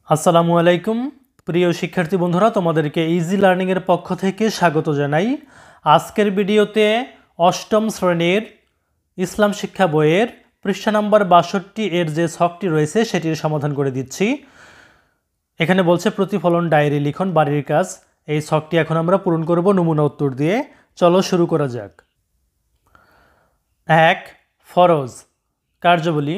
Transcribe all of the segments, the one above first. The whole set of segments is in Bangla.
আসসালামু আলাইকুম প্রিয় শিক্ষার্থী বন্ধুরা, তোমাদেরকে ইজি লার্নিং এর পক্ষ থেকে স্বাগত জানাই। আজকের ভিডিওতে অষ্টম শ্রেণীর ইসলাম শিক্ষা বইয়ের পৃষ্ঠা নাম্বার ৬২ এর যে ছকটি রয়েছে সেটির সমাধান করে দিচ্ছি। এখানে বলছে প্রতিফলন ডায়েরি লিখন বাড়ির কাজ। এই ছকটি এখন আমরা পূরণ করব নমুনা উত্তর দিয়ে। চলো শুরু করা যাক। ১. ফরজ কার্যাবলী।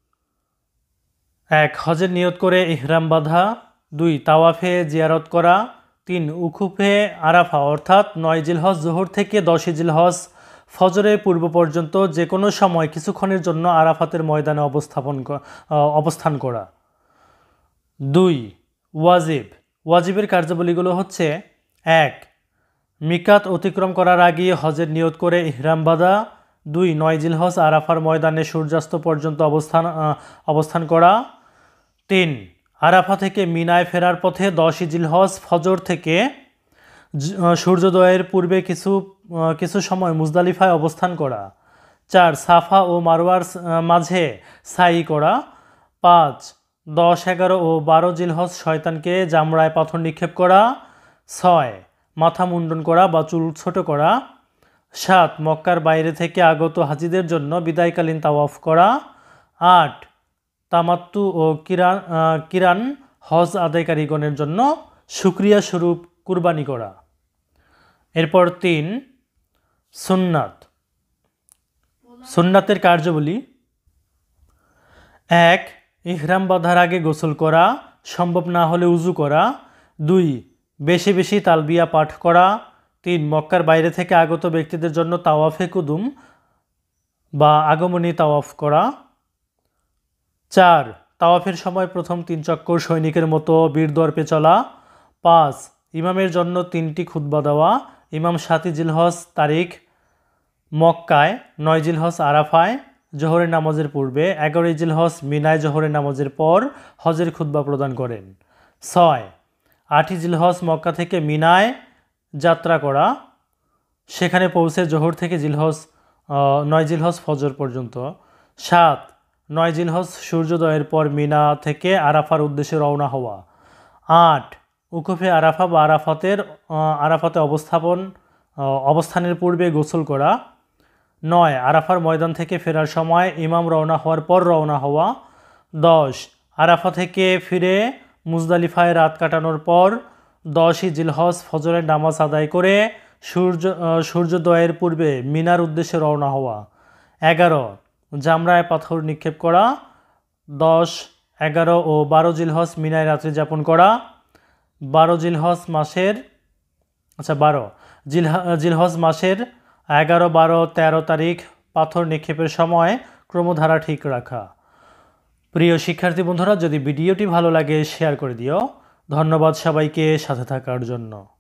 ১. হজের নিয়ত করে ইহরাম বাঁধা। ২. তাওয়াফে জিয়ারত করা। ৩. উকুফে আরাফা অর্থাৎ ৯ জিলহজ জোহর থেকে ১০ জিলহজ ফজরের পূর্ব পর্যন্ত যে কোনো সময় কিছুক্ষণের জন্য আরাফাতের ময়দানে অবস্থান করা। ২. ওয়াজিব ওয়াজিবের কার্যাবলীগুলো হচ্ছে: ১. মিকাত অতিক্রম করার আগে হজের নিয়ত করে ইহরাম বাঁধা। ২. ৯ জিলহজ আরাফার ময়দানে সূর্যাস্ত পর্যন্ত অবস্থান করা। ৩. আরাফা থেকে মিনায় ফেরার পথে ১০ জিলহজ ফজর থেকে সূর্যোদয়ের পূর্বে কিছু সময় মুজদালিফায় অবস্থান করা। ৪. সাফা ও মারওয়ার মাঝে সাই করা। ৫. ১০, ১১ ও ১২ জিলহজ শয়তানকে জামরায় পাথর নিক্ষেপ করা। ৬. মাথা মুন্ডন করা বা চুল ছোট করা। ৭. মক্কার বাইরে থেকে আগত হাজিদের জন্য বিদায়কালীন তাওয়াফ করা। ৮. তামাত্তু ও কিরান হজ আদায়কারীগণের জন্য শুকরিয়া স্বরূপ কুরবানি করা। এরপর ৩. সুন্নাত সুন্নাতের কার্যাবলী: ১. ইহরাম বাঁধার আগে গোসল করা, সম্ভব না হলে উজু করা। ২. বেশি বেশি তালবিয়া পাঠ করা। ৩. মক্কার বাইরে থেকে আগত ব্যক্তিদের জন্য তাওয়াফে কুদুম বা আগমনী তাওয়াফ করা। ৪. তাওয়াফের সময় প্রথম ৩ চক্কর সৈনিকের মতো বীরদর্পে চলা। ৫. ইমামের জন্য ৩টি খুতবা দেওয়া। ইমাম ৭ জিলহজ তারিখ মক্কায়, ৯ জিলহজ আরাফায় জোহরের নামাজের পূর্বে, ১১ জিলহজ মিনায় জোহরের নামাজের পর হজের খুতবা প্রদান করেন। ৬. ৮ জিলহজ মক্কা থেকে মিনায় যাত্রা করা, সেখানে পৌঁছে জোহর থেকে ৯ জিলহজ ফজর পর্যন্ত। ৭. ৯ জিলহজ সূর্যোদয়ের পর মিনা থেকে আরাফার উদ্দেশ্যে রওনা হওয়া। ৮. উকুফে আরাফা বা আরাফাতে অবস্থানের পূর্বে গোসল করা। ৯. আরাফার ময়দান থেকে ফেরার সময় ইমাম রওনা হওয়ার পর রওনা হওয়া। ১০. আরাফা থেকে ফিরে মুজদালিফায় রাত কাটানোর পর ১০ জিলহজ ফজরের নামাজ আদায় করে সূর্যোদয়ের পূর্বে মিনার উদ্দেশ্যে রওনা হওয়া। ১১. জামরায় পাথর নিক্ষেপ করা। ১০, ১১ ও ১২ জিলহজ মিনায় রাত্রি যাপন করা। ১২ জিলহজ মাসের ১১, ১২, ১৩ তারিখ পাথর নিক্ষেপের সময় ক্রমধারা ঠিক রাখা। প্রিয় শিক্ষার্থী বন্ধুরা, যদি ভিডিওটি ভালো লাগে শেয়ার করে দিও। ধন্যবাদ সবাইকে সাথে থাকার জন্য।